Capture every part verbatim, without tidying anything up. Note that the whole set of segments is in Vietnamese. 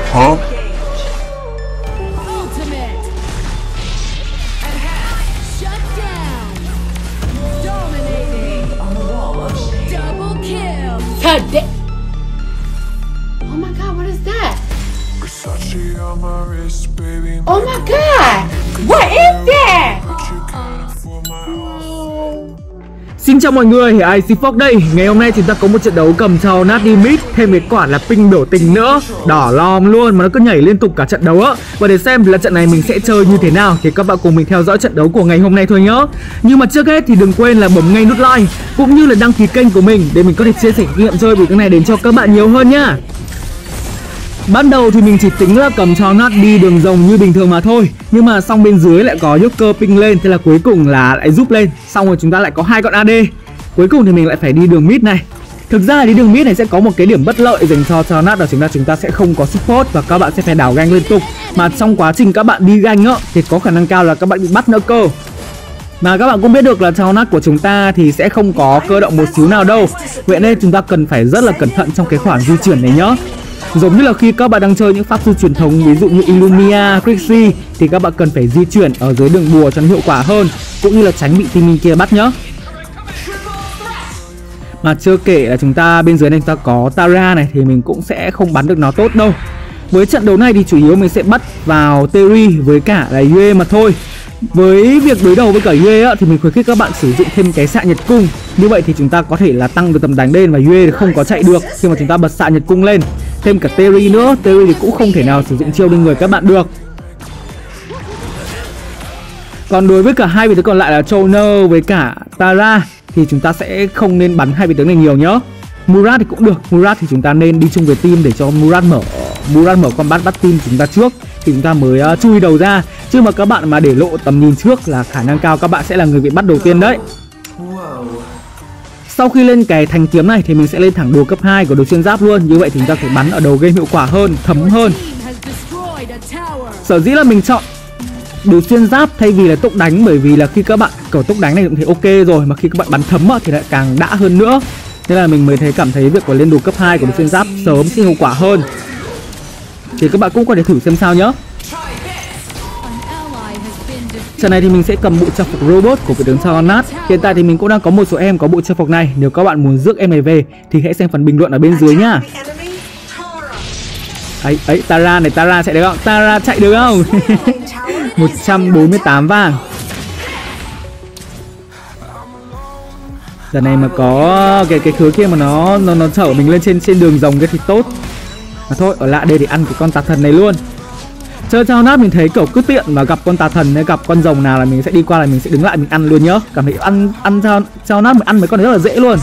Hả? God damn. Oh my god, what is that? Oh my god, what is that? Xin chào mọi người, i xê Fox đây. Ngày hôm nay chúng ta có một trận đấu cầm cho nát đi mid, thêm cái quả là ping biểu tình nữa, đỏ lòm luôn mà nó cứ nhảy liên tục cả trận đấu á. Và để xem là trận này mình sẽ chơi như thế nào thì các bạn cùng mình theo dõi trận đấu của ngày hôm nay thôi nhá. Nhưng mà trước hết thì đừng quên là bấm ngay nút like cũng như là đăng ký kênh của mình để mình có thể chia sẻ kinh nghiệm chơi vì cái này đến cho các bạn nhiều hơn nhá. Ban đầu thì mình chỉ tính là cầm cho nát đi đường rồng như bình thường mà thôi, nhưng mà xong bên dưới lại có Joker ping lên, thế là cuối cùng là lại giúp lên. Xong rồi chúng ta lại có hai con a đê. Cuối cùng thì mình lại phải đi đường mid này. Thực ra là đi đường mid này sẽ có một cái điểm bất lợi dành cho cho nát, đó chính là chúng ta sẽ không có support và các bạn sẽ phải đảo ganh liên tục. Mà trong quá trình các bạn đi ganh á thì có khả năng cao là các bạn bị bắt nữa cơ. Mà các bạn cũng biết được là cho nát của chúng ta thì sẽ không có cơ động một xíu nào đâu. Vậy nên chúng ta cần phải rất là cẩn thận trong cái khoản di chuyển này nhá. Giống như là khi các bạn đang chơi những pháp sư truyền thống, ví dụ như Illumia, Crixie, thì các bạn cần phải di chuyển ở dưới đường bùa cho nó hiệu quả hơn, cũng như là tránh bị team kia bắt nhá. Mà chưa kể là chúng ta bên dưới này chúng ta có Tara này thì mình cũng sẽ không bắn được nó tốt đâu. Với trận đấu này thì chủ yếu mình sẽ bắt vào Terry với cả là Yue mà thôi. Với việc đối đầu với cả Yue á, thì mình khuyến khích các bạn sử dụng thêm cái xạ nhật cung. Như vậy thì chúng ta có thể là tăng được tầm đánh lên và Yue không có chạy được khi mà chúng ta bật xạ nhật cung lên. Thêm cả Terry nữa, Terry thì cũng không thể nào sử dụng chiêu lên người các bạn được. Còn đối với cả hai vị tướng còn lại là Choner với cả Tara thì chúng ta sẽ không nên bắn hai vị tướng này nhiều nhá. Murat thì cũng được, Murat thì chúng ta nên đi chung với team để cho Murat mở Murat mở combat bắt team chúng ta trước thì chúng ta mới uh, chui đầu ra. Chứ mà các bạn mà để lộ tầm nhìn trước là khả năng cao các bạn sẽ là người bị bắt đầu tiên đấy. Sau khi lên cái thanh kiếm này thì mình sẽ lên thẳng đồ cấp hai của đồ xuyên giáp luôn. Như vậy thì chúng ta phải bắn ở đầu game hiệu quả hơn, thấm hơn. Sở dĩ là mình chọn đồ xuyên giáp thay vì là tốc đánh, bởi vì là khi các bạn cầu tốc đánh này cũng thấy ok rồi, mà khi các bạn bắn thấm thì lại càng đã hơn nữa. Thế là mình mới thấy cảm thấy việc của lên đồ cấp hai của đồ xuyên giáp sớm sẽ hiệu quả hơn. Thì các bạn cũng có thể thử xem sao nhé. Trận này thì mình sẽ cầm bộ trang phục robot của vị tướng Saronat. Hiện tại thì mình cũng đang có một số em có bộ trang phục này. Nếu các bạn muốn rước em này về thì hãy xem phần bình luận ở bên dưới nhá. Ấy ấy, Tara này, Tara chạy được không? Tara chạy được không? một trăm bốn mươi tám vàng. Giờ này mà có cái cái khứa kia mà nó nó nó chở mình lên trên trên đường rồng cái thì tốt. Mà thôi, ở lại đây để ăn cái con tà thần này luôn. Chơi cho nát mình thấy kiểu cứ tiện mà gặp con tà thần hay gặp con rồng nào là mình sẽ đi qua là mình sẽ đứng lại mình ăn luôn nhá. Cảm thấy ăn ăn cho cho nát mình ăn mấy con này rất là dễ luôn.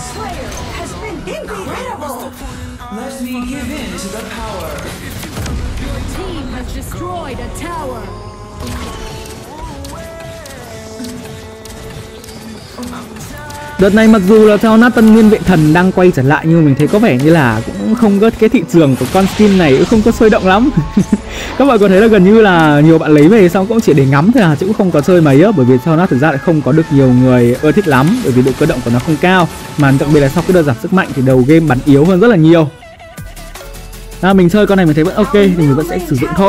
Đợt này mặc dù là cho nát tân nguyên vệ thần đang quay trở lại nhưng mình thấy có vẻ như là cũng không có cái thị trường của con skin này cũng không có sôi động lắm. Các bạn có thấy là gần như là nhiều bạn lấy về xong cũng chỉ để ngắm thôi à, chứ cũng không có chơi mấy á, bởi vì cho nó thực ra lại không có được nhiều người ưa thích lắm, bởi vì độ cơ động của nó không cao, mà đặc biệt là sau cái đợt giảm sức mạnh thì đầu game bắn yếu hơn rất là nhiều. À, mình chơi con này mình thấy vẫn ok thì mình vẫn sẽ sử dụng thôi.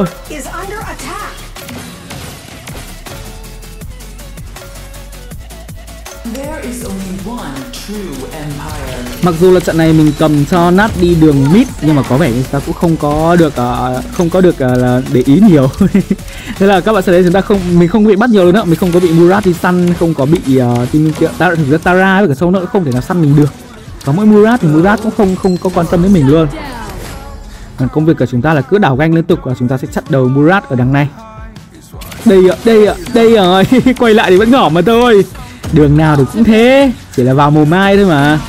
Mặc dù là trận này mình cầm cho nát đi đường mid nhưng mà có vẻ như ta cũng không có được uh, không có được uh, là để ý nhiều. Thế là các bạn sẽ thấy chúng ta không mình không bị bắt nhiều nữa, mình không có bị Murat đi săn, không có bị uh, team kia. Ta thực ra Tara với cả sâu nữa không thể nào săn mình được. Có mỗi Murat thì Murat cũng không không có quan tâm đến mình luôn. Còn công việc của chúng ta là cứ đảo ganh liên tục và chúng ta sẽ chặn đầu Murat ở đằng này. Đây ạ, đây ạ, đây rồi. Quay lại thì vẫn ngỏ mà thôi. Đường nào thì cũng thế, chỉ là vào mồm ai thôi mà.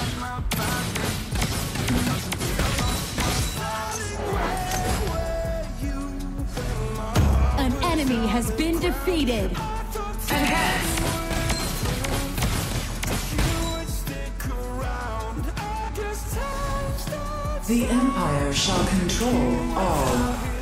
The Empire shall control all.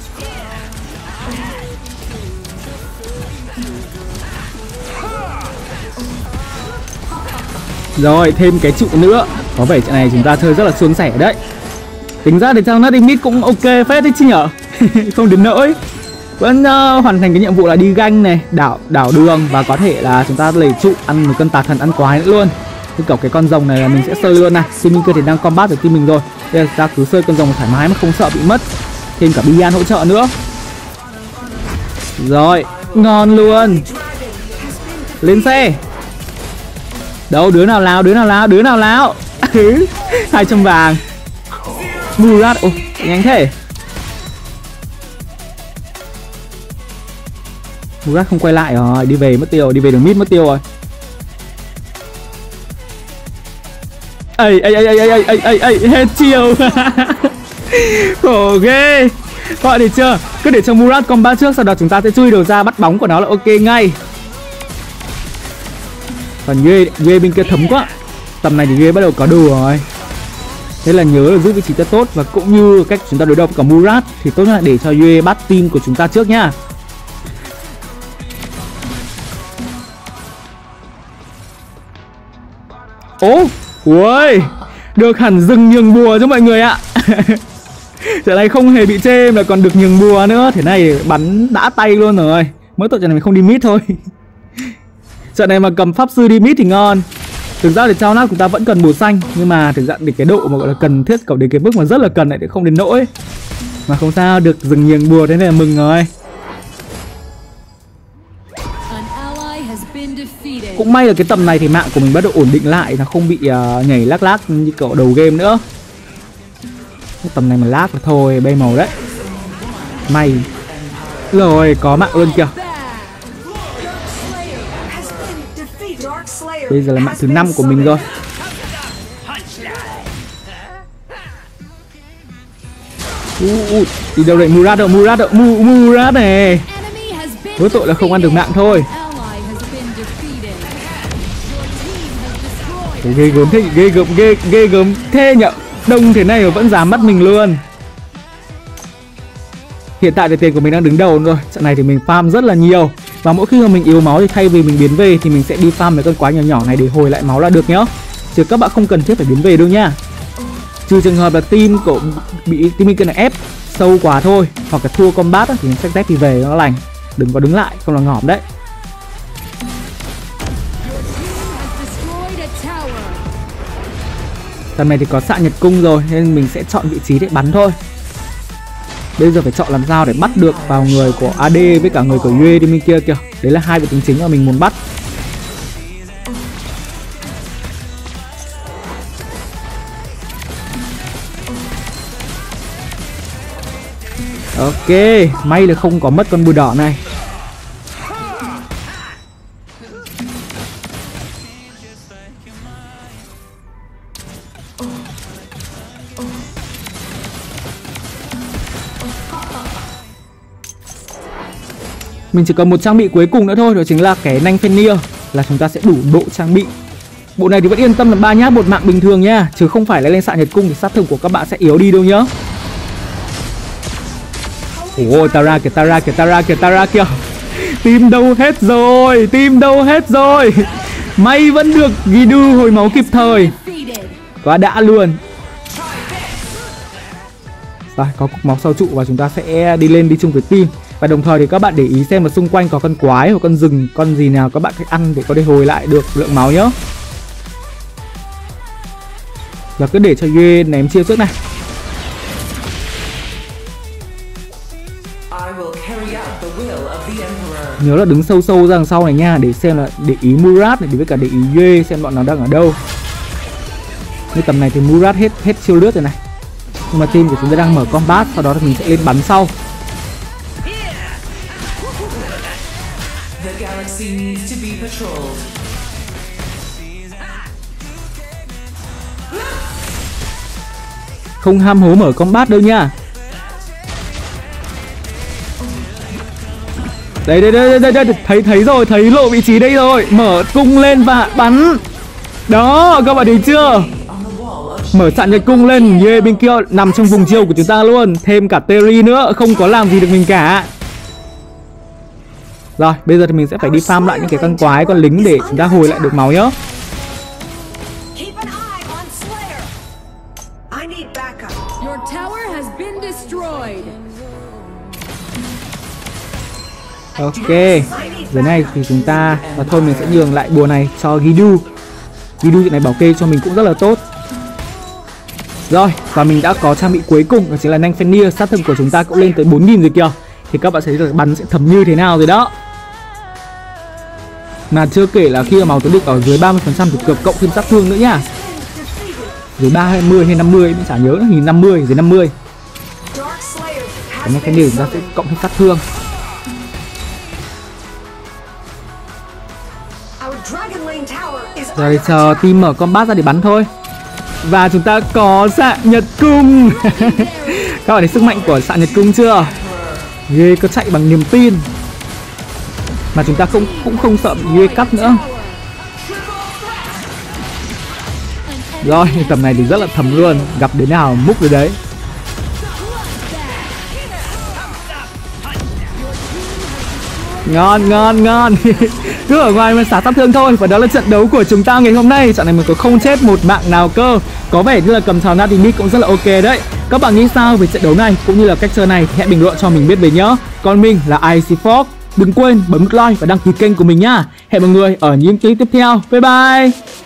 Rồi, thêm cái trụ nữa. Có vẻ trận này chúng ta chơi rất là suôn sẻ đấy. Tính ra thì trong nó đi mid cũng ok phết đấy chứ nhở. Không đến nỗi. Vẫn uh, hoàn thành cái nhiệm vụ là đi ganh này, đảo đảo đường, và có thể là chúng ta lấy trụ ăn một cân tà thần ăn quái nữa luôn. Như kiểu cái con rồng này là mình sẽ sơi luôn này. Team Minker thì đang combat được team mình rồi. Bây giờ ta cứ sơi con rồng thoải mái mà không sợ bị mất. Thêm cả Bian hỗ trợ nữa. Rồi, ngon luôn. Lên xe. Đâu, đứa nào lao, đứa nào lao, đứa nào lao. hai trăm vàng. Murat, ồ, nhanh thế. Murat không quay lại rồi, đi về mất tiêu, đi về đường mid mất tiêu rồi. Ây ây ây ây ây ây ây ây, hết chiều. Khổ ghê. Các bạn thấy chưa? Cứ để cho Murat combat trước, sau đó chúng ta sẽ chui đầu ra bắt bóng của nó là ok ngay. Còn ghê, ghê bên kia thấm quá. Tầm này thì ghê bắt đầu có đồ rồi. Thế là nhớ là giữ vị trí cho tốt, và cũng như cách chúng ta đối đầu với cả Murat thì tốt nhất là để cho Yue bắt team của chúng ta trước nhá. Ố, ui, được hẳn dừng nhường bùa cho mọi người ạ. Trận này không hề bị chê mà còn được nhường bùa nữa. Thế này bắn đã tay luôn rồi. Mỗi tội trận này mình không đi mid thôi. Trận này mà cầm pháp sư đi mid thì ngon. Thực ra thì trao nát chúng ta vẫn cần bùa xanh, nhưng mà thực ra để cái độ mà gọi là cần thiết cầu đến cái mức mà rất là cần này thì không đến nỗi. Mà không sao, được dừng nhường bùa thế này là mừng rồi. Cũng may là cái tầm này thì mạng của mình bắt đầu ổn định lại, nó không bị uh, nhảy lác lác như kiểu đầu game nữa. Cái tầm này mà lag là thôi bay màu đấy. May. Rồi có mạng luôn kìa. Bây giờ là mạng thứ năm của mình rồi. Uh, uh, đi đâu đây? Murat đâu? Murat đâu? Mu Murat này. Với tội là không ăn được mạng thôi. Ghê gớm thế, ghê gớm, ghê, ghê gớm thế nhở. Đông thế này mà vẫn dám bắt mình luôn. Hiện tại thì tiền của mình đang đứng đầu rồi. Trận này thì mình farm rất là nhiều. Và mỗi khi mà mình yếu máu thì thay vì mình biến về thì mình sẽ đi farm mấy con quái nhỏ nhỏ này để hồi lại máu là được nhá. Chứ các bạn không cần thiết phải biến về đâu nha. Trừ trường hợp là team của bị team Minker này ép sâu quá thôi, hoặc là thua combat thì mình xách dép thì về nó lành. Đừng có đứng lại, không là ngỏm đấy. Tầm này thì có xạ nhật cung rồi nên mình sẽ chọn vị trí để bắn thôi. Bây giờ phải chọn làm sao để bắt được vào người của a đê với cả người của Yue đi bên kia kìa. Đấy là hai vị tướng chính mà mình muốn bắt. Ok, may là không có mất con bùi đỏ này. Mình chỉ còn một trang bị cuối cùng nữa thôi, đó chính là cái nanh Fenrir, là chúng ta sẽ đủ độ trang bị. Bộ này thì vẫn yên tâm là ba nhát một mạng bình thường nha, chứ không phải là lên xạ nhật cung thì sát thương của các bạn sẽ yếu đi đâu nhá. Ôi, Tara kìa, Tara kìa, Tara kìa, Tara kìa. Team đâu hết rồi, team đâu hết rồi. May vẫn được Gidu hồi máu kịp thời. Quá đã luôn. Rồi, có cục máu sau trụ và chúng ta sẽ đi lên đi chung với team. Và đồng thời thì các bạn để ý xem mà xung quanh có con quái hoặc con rừng, con gì nào các bạn phải ăn để có thể hồi lại được lượng máu nhá. Và cứ để cho Yue ném chiêu trước này. Nhớ là đứng sâu sâu ra đằng sau này nha, để xem là để ý Murat này, để với cả để ý Yue xem bọn nào đang ở đâu. Như tầm này thì Murat hết hết chiêu lướt rồi này. Nhưng mà team của chúng ta đang mở combat, sau đó thì mình sẽ lên bắn sau. Không ham hố mở combat đâu nha. Đây đây đây đây đây, thấy thấy rồi, thấy lộ vị trí đây rồi. Mở cung lên và bắn. Đó, các bạn thấy chưa? Mở sạn nhật cung lên, Yue bên kia nằm trong vùng chiêu của chúng ta luôn. Thêm cả Terry nữa, không có làm gì được mình cả. Rồi, bây giờ thì mình sẽ phải đi farm lại những cái con quái, con lính để chúng ta hồi lại được máu nhá. Ok, dưới này thì chúng ta và thôi mình sẽ nhường lại bùa này cho Gidu. Gidu chuyện này bảo kê cho mình cũng rất là tốt. Rồi, và mình đã có trang bị cuối cùng, đó chính là nanh Fenrir. Sát thương của chúng ta cũng lên tới bốn nghìn rồi kìa. Thì các bạn sẽ thấy là bắn sẽ thấm như thế nào rồi đó. Mà chưa kể là khi mà máu tướng địch ở dưới ba mươi phần trăm thì cực cộng thêm sát thương nữa nhá. Dưới ba mươi hay năm mươi mình chả nhớ nữa, hình năm mươi, dưới năm mươi. Cái này cái điều chúng ta sẽ cộng thêm sát thương. Giờ thì chờ team mở combat ra để bắn thôi. Và chúng ta có xạ nhật cung. Các bạn thấy sức mạnh của xạ nhật cung chưa? Ghê, có chạy bằng niềm tin. Mà chúng ta không cũng không sợ bị ghê cắt nữa. Rồi, tầm này thì rất là thầm luôn. Gặp đến nào múc đến đấy. Ngon, ngon, ngon. Cứ ở ngoài mà xả sát thương thôi. Và đó là trận đấu của chúng ta ngày hôm nay. Trận này mình có không chết một mạng nào cơ. Có vẻ như là cầm trào Nadimit cũng rất là ok đấy. Các bạn nghĩ sao về trận đấu này cũng như là cách chơi này thì hãy bình luận cho mình biết về nhớ. Còn mình là IceFox. Đừng quên bấm like và đăng ký kênh của mình nhá. Hẹn mọi người ở những clip tiếp theo. Bye bye.